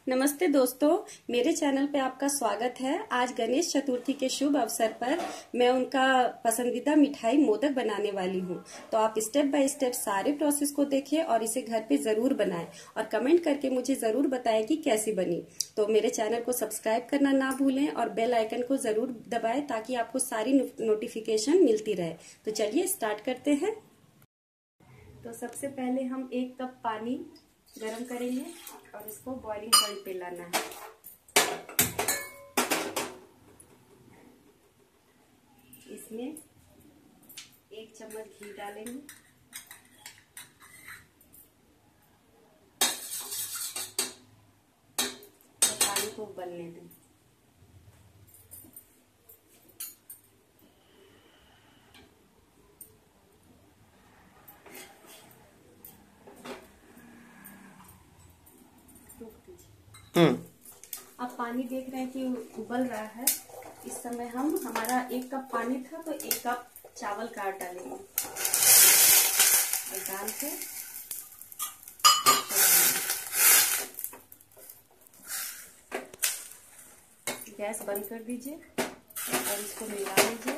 नमस्ते दोस्तों, मेरे चैनल पे आपका स्वागत है। आज गणेश चतुर्थी के शुभ अवसर पर मैं उनका पसंदीदा मिठाई मोदक बनाने वाली हूँ। तो आप स्टेप बाय स्टेप सारे प्रोसेस को देखें और इसे घर पे जरूर बनाएं और कमेंट करके मुझे जरूर बताएं कि कैसी बनी। तो मेरे चैनल को सब्सक्राइब करना ना भूलें और बेल आइकन को जरूर दबाएं ताकि आपको सारी नोटिफिकेशन मिलती रहे। तो चलिए स्टार्ट करते हैं। तो सबसे पहले हम 1 कप पानी गरम करेंगे और इसको बॉइलिंग पॉइंट पे लाना है। इसमें 1 चम्मच घी डालेंगे। और पानी को उबलने दें। अब पानी देख रहे हैं कि उबल रहा है। इस समय हमारा 1 कप पानी था तो 1 कप चावल का आटा डालेंगे और डाल के गैस बंद कर दीजिए और इसको मिला लीजिए।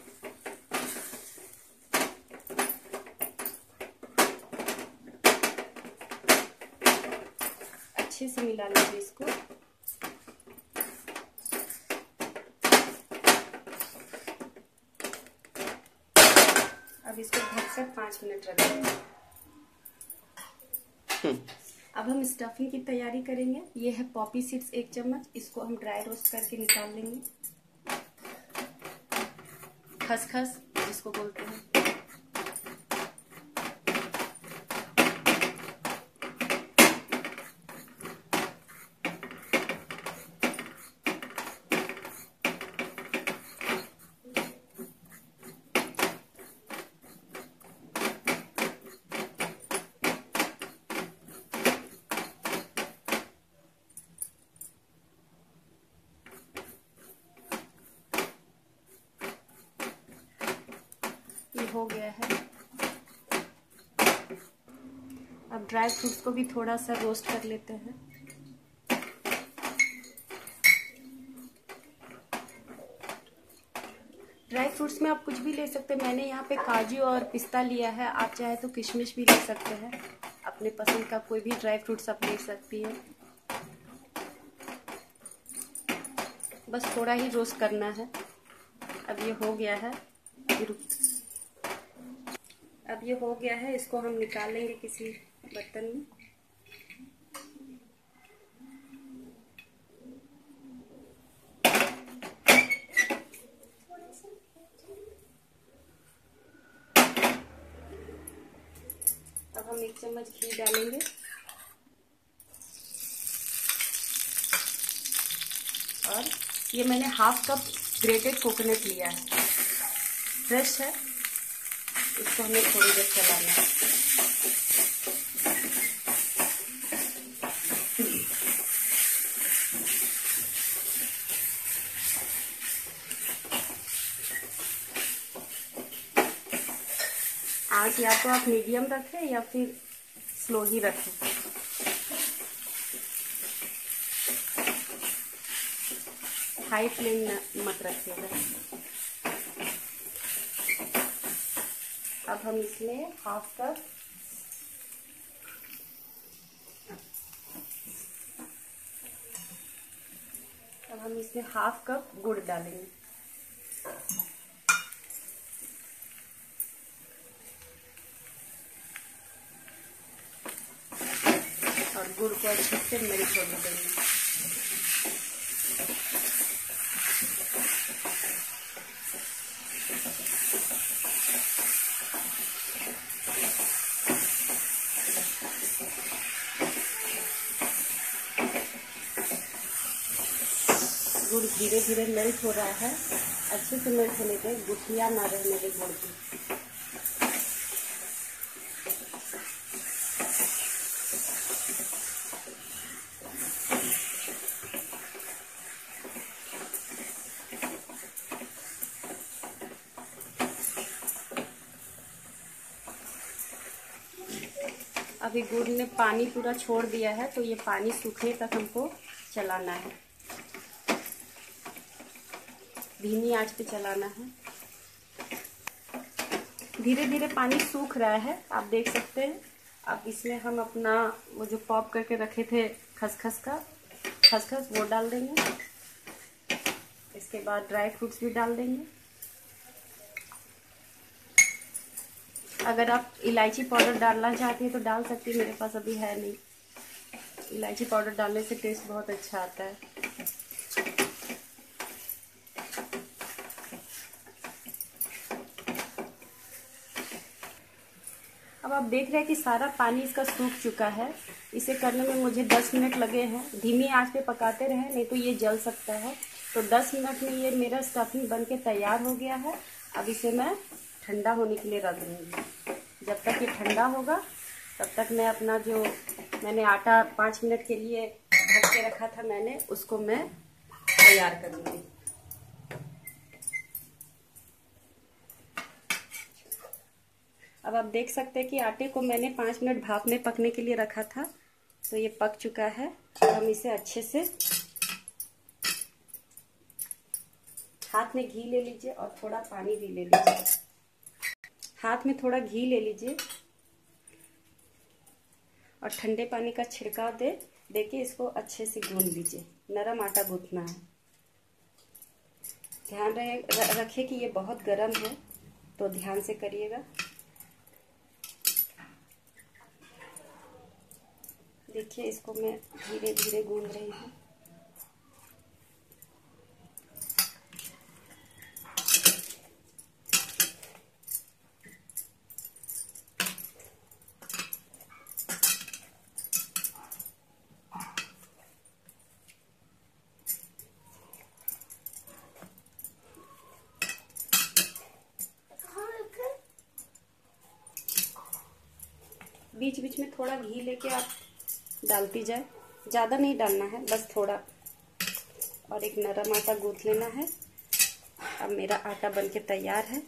अच्छे से मिला लीजिए इसको। अब इसको ढककर 5 मिनट रख देंगे। अब हम स्टफिंग की तैयारी करेंगे। ये है पॉपी सीड्स 1 चम्मच। इसको हम ड्राई रोस्ट करके निकाल लेंगे। खसखस जिसको बोलते हैं, हो गया है। अब ड्राई फ्रूट्स को भी थोड़ा सा रोस्ट कर लेते हैं। ड्राई फ्रूट्स में आप कुछ भी ले सकते हैं। मैंने यहाँ पे काजू और पिस्ता लिया है। आप चाहे तो किशमिश भी ले सकते हैं। अपने पसंद का कोई भी ड्राई फ्रूट्स आप ले सकती है। बस थोड़ा ही रोस्ट करना है। अब ये हो गया है। अब ये हो गया है। इसको हम निकाल लेंगे किसी बर्तन में। अब हम 1 चम्मच घी डालेंगे और ये मैंने 1/2 कप ग्रेटेड कोकोनट लिया है। फ्रेश है। इसको हमें थोड़ी देर चलाना है। आंच या तो आप मीडियम रखें या फिर स्लो ही रखें। हाई फ्लेम मत रखिएगा। अब हम इसमें 1/2 कप गुड़ डालेंगे। और गुड़ को अच्छे से मेल्ट होने देंगे। गुड़ धीरे धीरे मेल्ट हो रहा है। अच्छे से मेल्ट होने के, गुठलियाँ ना रहने के गुड़ की। अब अभी गुड़ ने पानी पूरा छोड़ दिया है, तो ये पानी सूखने तक हमको चलाना है, धीमी आंच पे चलाना है। धीरे धीरे पानी सूख रहा है, आप देख सकते हैं। अब इसमें हम अपना वो जो पॉप करके रखे थे खसखस वो डाल देंगे। इसके बाद ड्राई फ्रूट्स भी डाल देंगे। अगर आप इलायची पाउडर डालना चाहती हैं तो डाल सकती हैं, मेरे पास अभी है नहीं। इलायची पाउडर डालने से टेस्ट बहुत अच्छा आता है। अब आप देख रहे हैं कि सारा पानी इसका सूख चुका है। इसे करने में मुझे 10 मिनट लगे हैं। धीमी आंच पे पकाते रहें, नहीं तो ये जल सकता है। तो 10 मिनट में ये मेरा स्टफिंग बन के तैयार हो गया है। अब इसे मैं ठंडा होने के लिए रख दूँगी। जब तक ये ठंडा होगा तब तक मैं अपना जो मैंने आटा 5 मिनट के लिए ढक के रखा था मैंने, उसको मैं तैयार करूँगी। अब आप देख सकते हैं कि आटे को मैंने 5 मिनट भाप में पकने के लिए रखा था, तो ये पक चुका है। हम इसे अच्छे से हाथ में घी ले लीजिए और थोड़ा पानी भी ले लीजिए। हाथ में थोड़ा घी ले लीजिए और ठंडे पानी का छिड़काव देके इसको अच्छे से गूंद लीजिए। नरम आटा गूंथना है। ध्यान रखिए कि ये बहुत गर्म है, तो ध्यान से करिएगा। देखिए, इसको मैं धीरे धीरे गूंद रही हूँ। बीच बीच में थोड़ा घी लेके आप डालती जाए, ज़्यादा नहीं डालना है, बस थोड़ा। और एक नरम आटा गूंथ लेना है। अब मेरा आटा बनके तैयार है।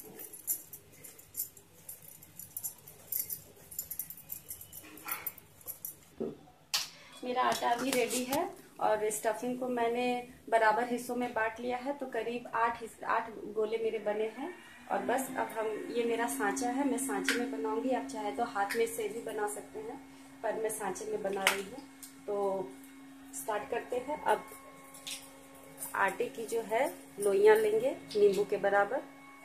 मेरा आटा अभी रेडी है और स्टफिंग को मैंने बराबर हिस्सों में बांट लिया है, तो करीब 8 गोले मेरे बने हैं। और बस अब हम, ये मेरा सांचा है, मैं सांचे में बनाऊंगी। आप चाहे तो हाथ में से भी बना सकते हैं, पर मैं सांचे में बना रही हूँ। तो स्टार्ट करते हैं। अब आटे की जो है लोइयां लेंगे, नींबू के बराबर।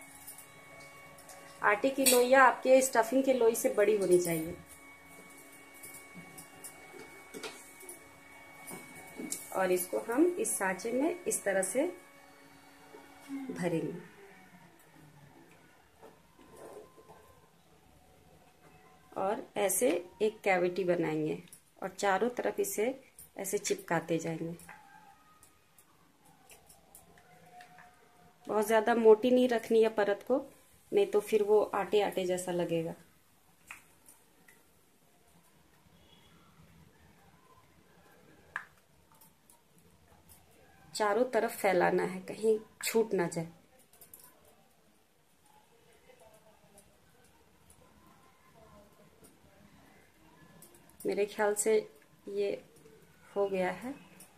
आटे की लोइयां आपके स्टफिंग के लोई से बड़ी होनी चाहिए। और इसको हम इस सांचे में इस तरह से भरेंगे। और ऐसे एक कैविटी बनाएंगे और चारों तरफ इसे ऐसे चिपकाते जाएंगे। बहुत ज़्यादा मोटी नहीं रखनी है परत को, नहीं तो फिर वो आटे आटे जैसा लगेगा। चारों तरफ फैलाना है, कहीं छूट ना जाए। मेरे ख्याल से ये हो गया है।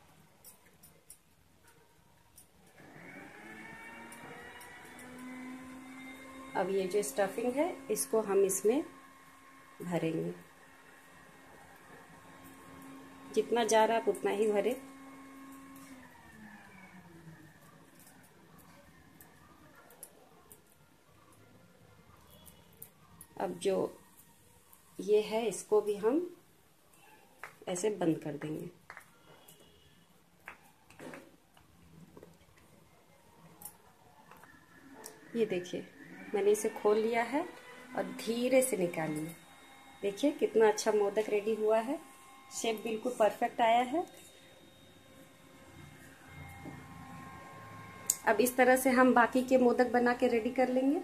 अब ये जो स्टफिंग है इसको हम इसमें भरेंगे। जितना जा रहा है आप उतना ही भरें। अब जो ये है इसको भी हम ऐसे बंद कर देंगे। ये देखिए, मैंने इसे खोल लिया है और धीरे से निकालिए। देखिए कितना अच्छा मोदक रेडी हुआ है। शेप बिल्कुल परफेक्ट आया है। अब इस तरह से हम बाकी के मोदक बना के रेडी कर लेंगे।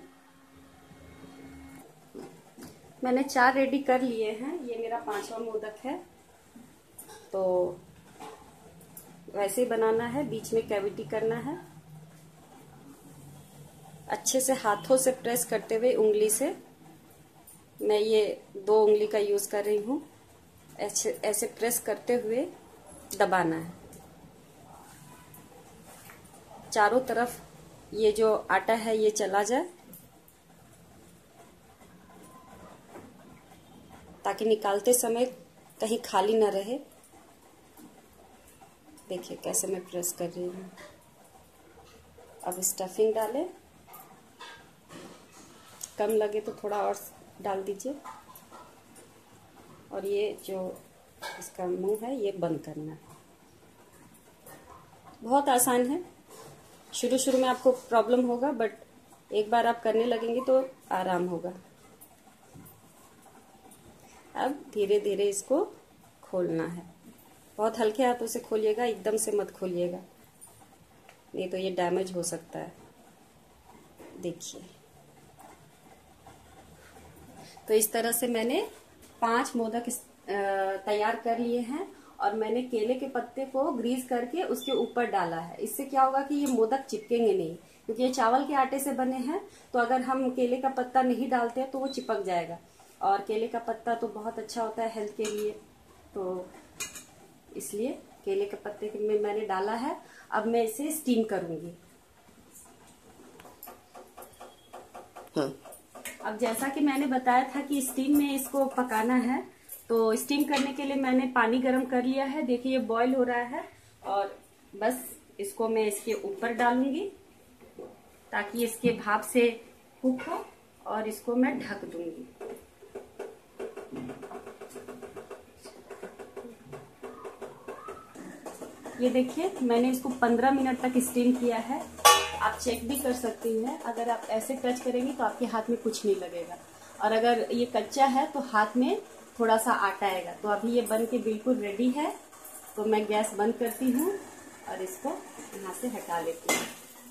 मैंने 4 रेडी कर लिए हैं, ये मेरा 5वां मोदक है। तो वैसे ही बनाना है, बीच में कैविटी करना है। अच्छे से हाथों से प्रेस करते हुए उंगली से, मैं ये 2 उंगली का यूज कर रही हूँ, ऐसे ऐसे प्रेस करते हुए दबाना है। चारों तरफ ये जो आटा है ये चला जाए, ताकि निकालते समय कहीं खाली ना रहे। देखिए कैसे मैं प्रेस कर रही हूँ। अब स्टफिंग डालें, कम लगे तो थोड़ा और डाल दीजिए। और ये जो इसका मुंह है ये बंद करना है। बहुत आसान है। शुरू शुरू में आपको प्रॉब्लम होगा, बट एक बार आप करने लगेंगे तो आराम होगा। अब धीरे धीरे इसको खोलना है। बहुत हल्के हाथों से खोलिएगा, एकदम से मत खोलिएगा, नहीं तो ये डैमेज हो सकता है। देखिए, तो इस तरह से मैंने 5 मोदक तैयार कर लिए हैं। और मैंने केले के पत्ते को ग्रीस करके उसके ऊपर डाला है। इससे क्या होगा कि ये मोदक चिपकेंगे नहीं, क्योंकि ये चावल के आटे से बने हैं। तो अगर हम केले का पत्ता नहीं डालते हैं तो वो चिपक जाएगा। और केले का पत्ता तो बहुत अच्छा होता है हेल्थ के लिए, तो इसलिए केले के पत्ते में मैंने डाला है। अब मैं इसे स्टीम करूंगी। अब जैसा कि मैंने बताया था कि स्टीम में इसको पकाना है, तो स्टीम करने के लिए मैंने पानी गर्म कर लिया है। देखिए ये बॉईल हो रहा है, और बस इसको मैं इसके ऊपर डालूंगी ताकि इसके भाप से कुक हो, और इसको मैं ढक दूंगी। ये देखिए मैंने इसको 15 मिनट तक स्टीम किया है। आप चेक भी कर सकती हैं। अगर आप ऐसे टच करेंगी तो आपके हाथ में कुछ नहीं लगेगा, और अगर ये कच्चा है तो हाथ में थोड़ा सा आटा आएगा। तो अभी ये बन के बिल्कुल रेडी है। तो मैं गैस बंद करती हूँ और इसको यहाँ से हटा लेती हूँ।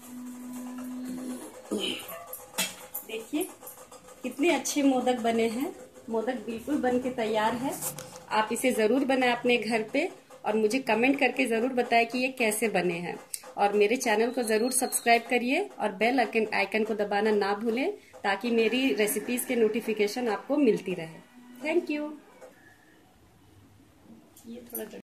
देखिए कितने अच्छे मोदक बने हैं। मोदक बिल्कुल बन के तैयार है। आप इसे जरूर बनाएं अपने घर पे, और मुझे कमेंट करके जरूर बताएं कि ये कैसे बने हैं। और मेरे चैनल को जरूर सब्सक्राइब करिए और बेल आइकन को दबाना ना भूलें, ताकि मेरी रेसिपीज के नोटिफिकेशन आपको मिलती रहे। Thank you. ये थोड़ा